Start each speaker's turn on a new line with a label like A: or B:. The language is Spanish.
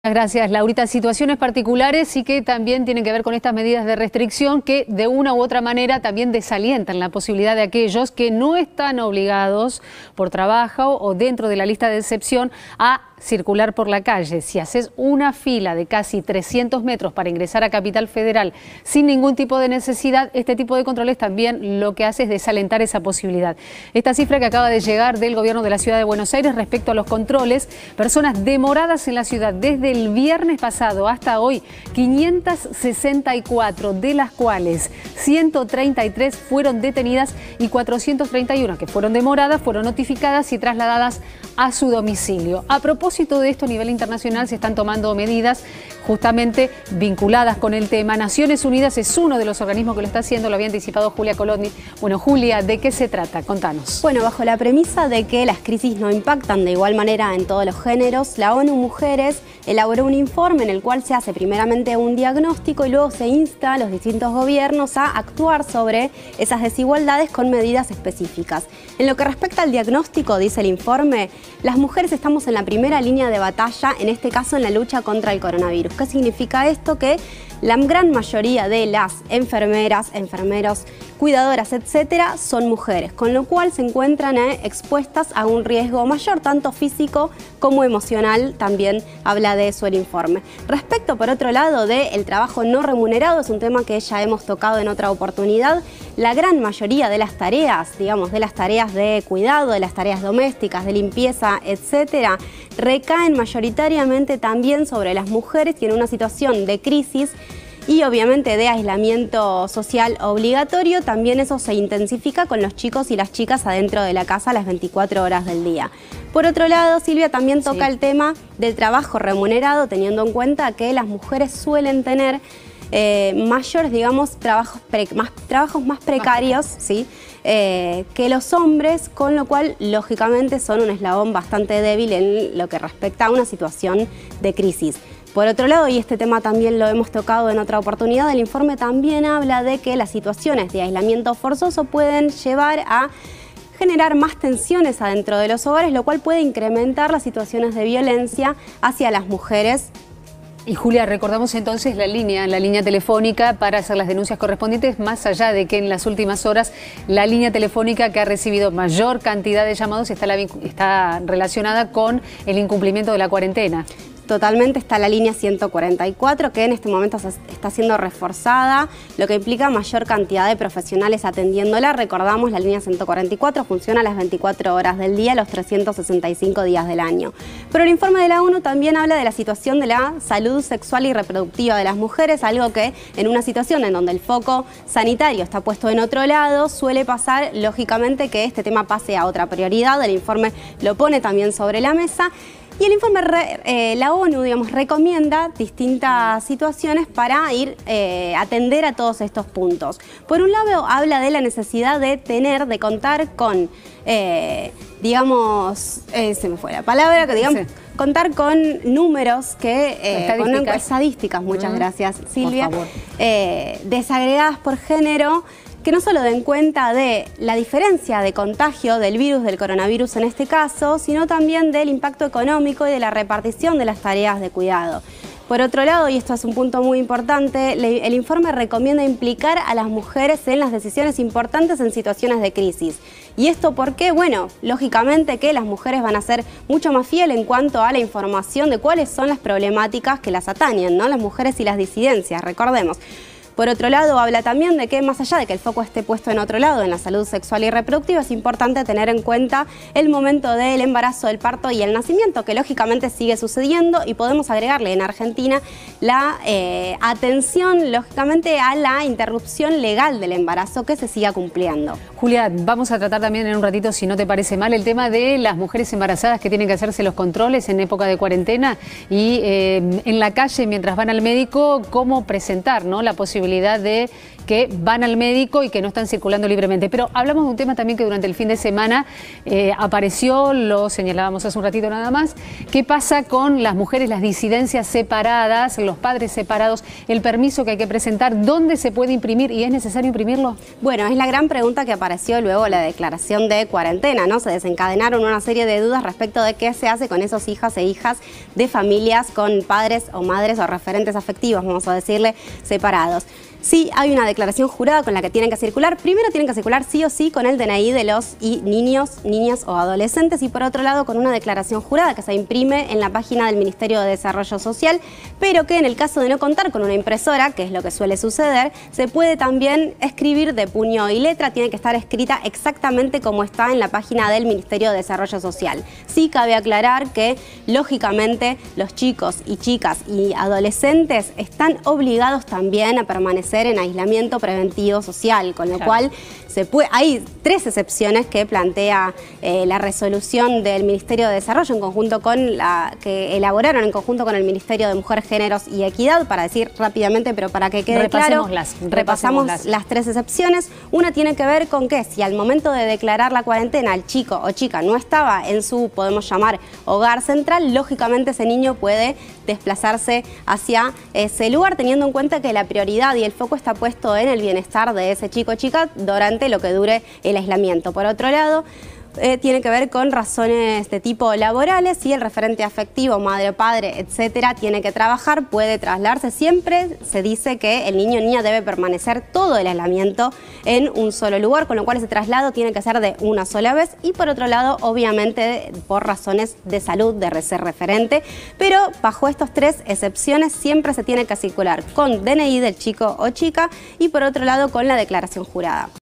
A: Gracias, Laurita. Situaciones particulares sí que también tienen que ver con estas medidas de restricción que de una u otra manera también desalientan la posibilidad de aquellos que no están obligados por trabajo o dentro de la lista de excepción a circular por la calle. Si haces una fila de casi 300 metros para ingresar a Capital Federal sin ningún tipo de necesidad, este tipo de controles también lo que hace es desalentar esa posibilidad. Esta cifra que acaba de llegar del gobierno de la ciudad de Buenos Aires respecto a los controles, personas demoradas en la ciudad desde el viernes pasado hasta hoy, 564, de las cuales 133 fueron detenidas y 431 que fueron demoradas fueron notificadas y trasladadas a su domicilio. A propósito de esto, a nivel internacional se están tomando medidas justamente vinculadas con el tema. Naciones Unidas es uno de los organismos que lo está haciendo, lo había anticipado Julia Colodny. Bueno, Julia, ¿de qué se trata? Contanos.
B: Bueno, bajo la premisa de que las crisis no impactan de igual manera en todos los géneros, la ONU Mujeres elaboró un informe en el cual se hace primeramente un diagnóstico y luego se insta a los distintos gobiernos a actuar sobre esas desigualdades con medidas específicas. En lo que respecta al diagnóstico, dice el informe, las mujeres estamos en la primera línea de batalla, en este caso en la lucha contra el coronavirus. ¿Qué significa esto? Que la gran mayoría de las enfermeras, enfermeros, cuidadoras, etcétera, son mujeres, con lo cual se encuentran expuestas a un riesgo mayor, tanto físico como emocional, también habla de eso el informe. Respecto, por otro lado, del trabajo no remunerado, es un tema que ya hemos tocado en otra oportunidad. La gran mayoría de las tareas, digamos, de las tareas de cuidado, de las tareas domésticas, de limpieza, etcétera, recaen mayoritariamente también sobre las mujeres que en una situación de crisis y obviamente de aislamiento social obligatorio, también eso se intensifica con los chicos y las chicas adentro de la casa las 24 horas del día. Por otro lado, Silvia también toca el tema del trabajo remunerado, teniendo en cuenta que las mujeres suelen tener mayores, digamos, trabajos más precarios, ¿sí? Que los hombres, con lo cual, lógicamente, son un eslabón bastante débil en lo que respecta a una situación de crisis. Por otro lado, y este tema también lo hemos tocado en otra oportunidad, el informe también habla de que las situaciones de aislamiento forzoso pueden llevar a generar más tensiones adentro de los hogares, lo cual puede incrementar las situaciones de violencia hacia las mujeres.
A: Y Julia, recordamos entonces la línea telefónica para hacer las denuncias correspondientes, más allá de que en las últimas horas la línea telefónica que ha recibido mayor cantidad de llamados está relacionada con el incumplimiento de la cuarentena.
B: Totalmente, está la línea 144 que en este momento está siendo reforzada, lo que implica mayor cantidad de profesionales atendiéndola. Recordamos, la línea 144 funciona a las 24 horas del día, los 365 días del año. Pero el informe de la ONU también habla de la situación de la salud sexual y reproductiva de las mujeres, algo que en una situación en donde el foco sanitario está puesto en otro lado, suele pasar, lógicamente, que este tema pase a otra prioridad. El informe lo pone también sobre la mesa. Y el informe, la ONU, digamos, recomienda distintas situaciones para atender a todos estos puntos. Por un lado, habla de la necesidad de contar con, digamos, se me fue la palabra, que digamos, contar con números con estadísticas, muchas gracias, Silvia, por favor, desagregadas por género, que no solo den cuenta de la diferencia de contagio del virus, del coronavirus en este caso, sino también del impacto económico y de la repartición de las tareas de cuidado. Por otro lado, y esto es un punto muy importante, el informe recomienda implicar a las mujeres en las decisiones importantes en situaciones de crisis. ¿Y esto por qué? Bueno, lógicamente que las mujeres van a ser mucho más fieles en cuanto a la información de cuáles son las problemáticas que las atañen, ¿no? Las mujeres y las disidencias, recordemos. Por otro lado, habla también de que más allá de que el foco esté puesto en otro lado, en la salud sexual y reproductiva, es importante tener en cuenta el momento del embarazo, el parto y el nacimiento, que lógicamente sigue sucediendo, y podemos agregarle en Argentina la atención, lógicamente, a la interrupción legal del embarazo que se siga cumpliendo.
A: Julia, vamos a tratar también en un ratito, si no te parece mal, el tema de las mujeres embarazadas que tienen que hacerse los controles en época de cuarentena y en la calle, mientras van al médico, cómo presentar, ¿no?, la posibilidad de que van al médico y que no están circulando libremente. Pero hablamos de un tema también que durante el fin de semana apareció, lo señalábamos hace un ratito nada más. ¿Qué pasa con las mujeres, las disidencias separadas, los padres separados, el permiso que hay que presentar, dónde se puede imprimir y es necesario imprimirlo?
B: Bueno, es la gran pregunta que apareció luego de la declaración de cuarentena, ¿no? Se desencadenaron una serie de dudas respecto de qué se hace con esos hijas e hijas de familias con padres o madres o referentes afectivos, vamos a decirle, separados. Sí, hay una declaración jurada con la que tienen que circular. Primero tienen que circular sí o sí con el DNI de los niños, niñas o adolescentes y por otro lado con una declaración jurada que se imprime en la página del Ministerio de Desarrollo Social, pero que en el caso de no contar con una impresora, que es lo que suele suceder, se puede también escribir de puño y letra, tiene que estar escrita exactamente como está en la página del Ministerio de Desarrollo Social. Sí cabe aclarar que, lógicamente, los chicos y chicas y adolescentes están obligados también a permanecer en aislamiento preventivo social, con lo cual hay 3 excepciones que plantea la resolución del Ministerio de Desarrollo en conjunto con que elaboraron en conjunto con el Ministerio de Mujer, Géneros y Equidad, para decir rápidamente, pero para que quede claro, repasamos las 3 excepciones. Una tiene que ver con que si al momento de declarar la cuarentena el chico o chica no estaba en su, podemos llamar, hogar central, lógicamente ese niño puede desplazarse hacia ese lugar, teniendo en cuenta que la prioridad y el foco está puesto en el bienestar de ese chico o chica durante lo que dure el aislamiento. Por otro lado, tiene que ver con razones de tipo laborales. Si el referente afectivo, madre o padre, etcétera, tiene que trabajar, puede trasladarse. Siempre se dice que el niño o niña debe permanecer todo el aislamiento en un solo lugar, con lo cual ese traslado tiene que ser de una sola vez. Y por otro lado, obviamente, por razones de salud, de ser referente. Pero bajo estas 3 excepciones siempre se tiene que circular con DNI del chico o chica y por otro lado con la declaración jurada.